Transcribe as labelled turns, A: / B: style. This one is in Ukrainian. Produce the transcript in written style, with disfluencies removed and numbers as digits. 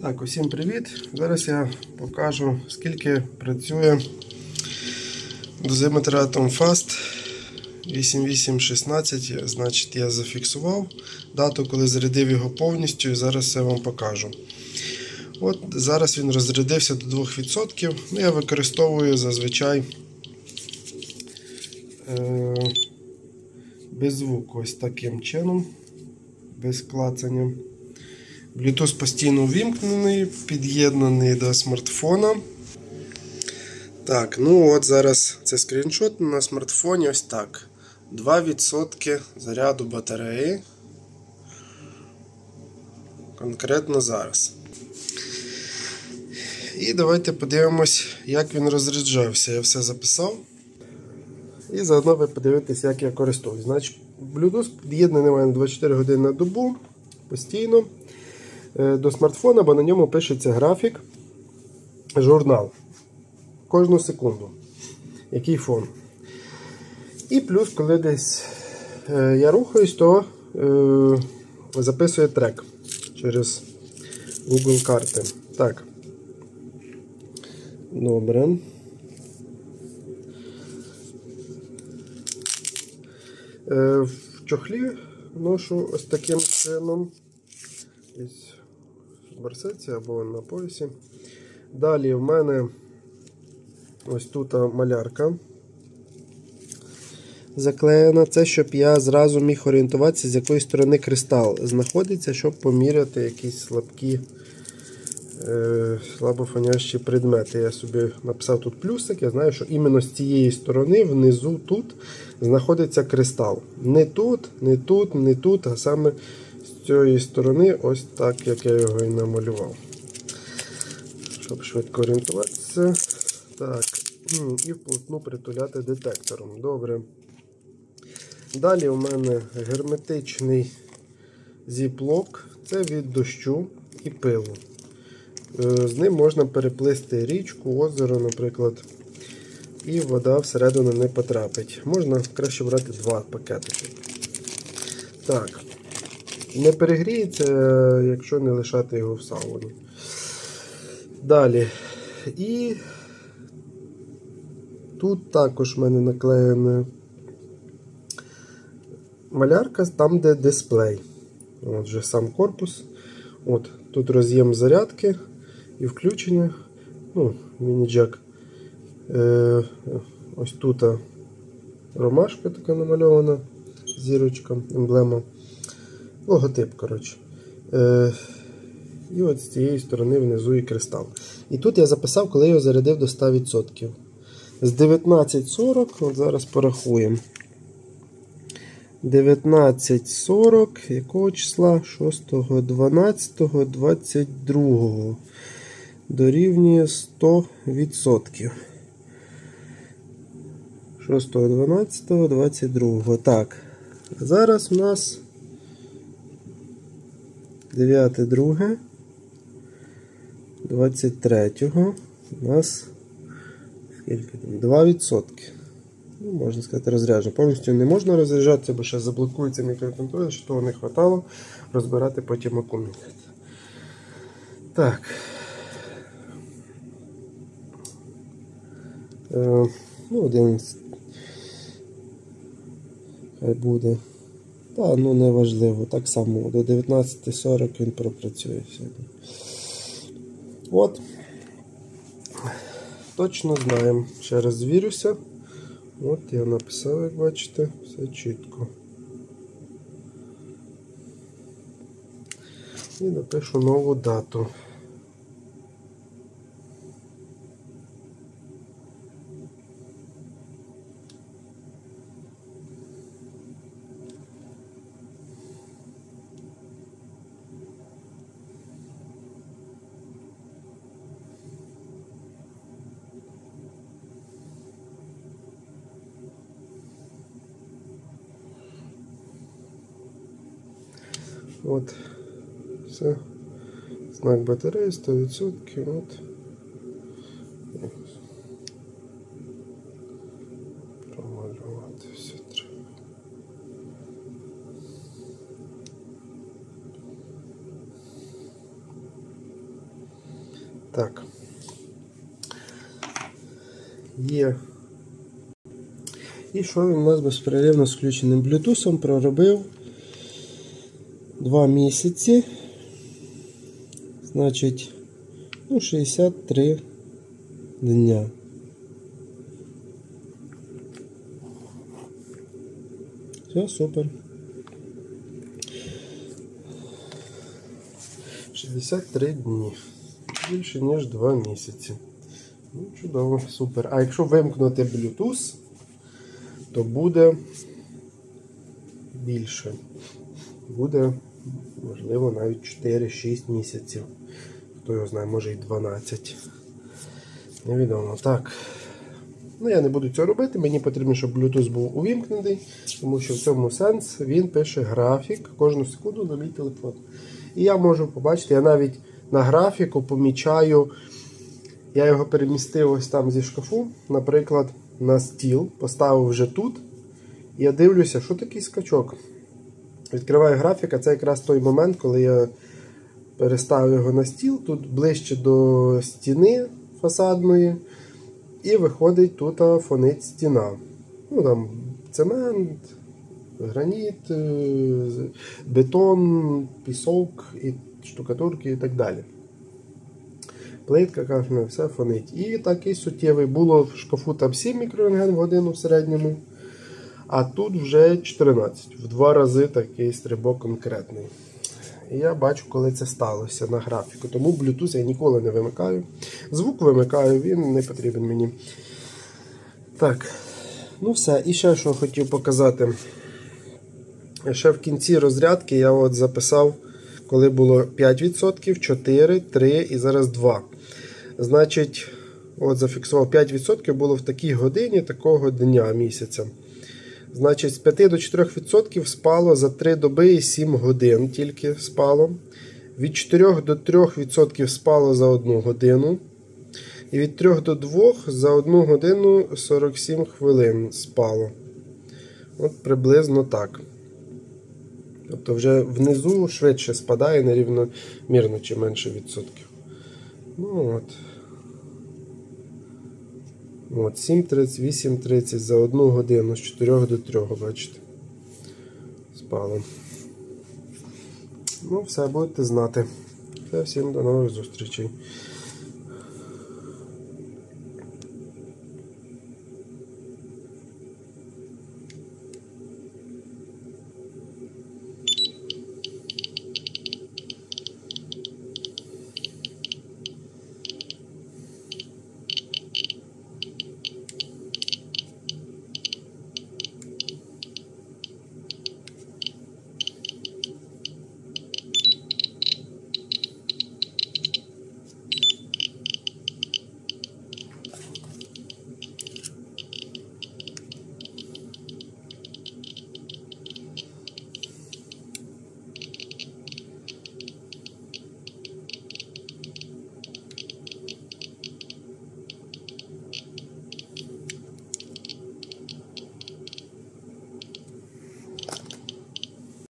A: Так, усім привіт! Зараз я покажу, скільки працює дозиметр Atom Fast 8816. Значить, я зафіксував дату, коли зарядив його повністю, і зараз я вам покажу. От зараз він розрядився до 2%. Я використовую зазвичай без звуку, ось таким чином, без клацання. Bluetooth постійно увімкнений, під'єднаний до смартфона. Так, ну от зараз це скріншот на смартфоні, ось так. 2% заряду батареї. Конкретно зараз. І давайте подивимось, як він розряджався. Я все записав. І заодно ви подивитесь, як я користуюсь. Значить, Bluetooth під'єднаний на 24 години на добу, постійно. До смартфона, бо на ньому пишеться графік, журнал. Кожну секунду. Який фон. І плюс, коли десь я рухаюсь, то записує трек через Google карти. Так. Добре. В чохлі ношу ось таким чином. Десь в барсетці або на поясі. Далі в мене ось тут малярка заклеєна. Це щоб я зразу міг орієнтуватися, з якої сторони кристал знаходиться, щоб поміряти якісь слабофонящі предмети. Я собі написав тут плюсик. Я знаю, що іменно з цієї сторони, внизу тут, знаходиться кристал. Не тут, не тут, не тут, а саме з цієї сторони, ось так, як я його і намалював. Щоб швидко орієнтуватися. Так, і вплотну притуляти детектором. Добре. Далі у мене герметичний зіплок. Це від дощу і пилу. З ним можна переплисти річку, озеро, наприклад, і вода всередину не потрапить. Можна краще брати 2 пакетики. Так. Не перегріється, якщо не лишати його в сауні. Далі. І тут також в мене наклеєна малярка, там де дисплей. От вже сам корпус. От, тут роз'єм зарядки і включення. Ну, міні-джек. Ось тут ромашка така намальована, зірочка, емблема. Логотип, коротше. І от з цієї сторони внизу і кристал. І тут я записав, коли я його зарядив до 100%. З 19:40, от зараз порахуємо. 19:40, якого числа? 6.12.22. Дорівнює 100%. 6.12.22. Так. Зараз у нас 9.2.23 у нас скільки там? 2%. Ну, можна сказати, розряджено. Повністю не можна розряджатися, бо ще заблокується мікроконтролер, що того не вистачало. Розбирати потім акумулятор. Так. Ну, 11. Хай буде. Та, ну не важливо. Так само до 19:40 він пропрацює сьогодні. От. Точно знаємо. Ще раз звірюся. От я написав, як бачите, все чітко. І напишу нову дату. От, все, знак батареї 100%, от. Промалювати все треба. Так. Є. І що він у нас безперервно з включеним Bluetooth проробив 2 місяці. Значить, 63 дня. Все, супер. 63 дні. Більше, ніж 2 місяці. Ну, чудово, супер. А якщо вимкнути Bluetooth, то буде більше. Буде, можливо, навіть 4-6 місяців. Хто його знає, може і 12. Невідомо. Так. Ну, я не буду цього робити. Мені потрібно, щоб Bluetooth був увімкнений, тому що в цьому сенс. Він пише графік кожну секунду на мій телефон. І я можу побачити, я навіть на графіку помічаю, я його перемістив ось там зі шкафу, наприклад, на стіл, поставив вже тут. І я дивлюся, що такий скачок. Відкриваю графік, а це якраз той момент, коли я переставив його на стіл, тут ближче до стіни фасадної. І виходить, тут фонить стіна. Ну там цемент, граніт, бетон, пісок, і штукатурки і так далі. Плитка, кафельна, все фонить. І такий суттєвий. Було в шкафу там 7 мікрорентген в годину в середньому. А тут вже 14. В 2 рази такий стрибок конкретний. І я бачу, коли це сталося на графіку. Тому Bluetooth я ніколи не вимикаю. Звук вимикаю, він не потрібен мені. Так, ну все. І ще що хотів показати. Ще в кінці розрядки я от записав, коли було 5%, 4, 3 і зараз 2. Значить, от зафіксував 5% було в такій годині такого дня, місяця. Значить, з 5 до 4% спало за 3 доби і 7 годин тільки спало. Від 4 до 3% спало за 1 годину. І від 3 до 2 за 1 годину 47 хвилин спало. От приблизно так. Тобто вже внизу швидше спадає нерівномірно чи менше відсотків. Ну от. От, 7.30, 8.30 за 1 годину з 4 до 3, бачите. Спало. Ну, все, будете знати. Все, всім до нових зустрічей.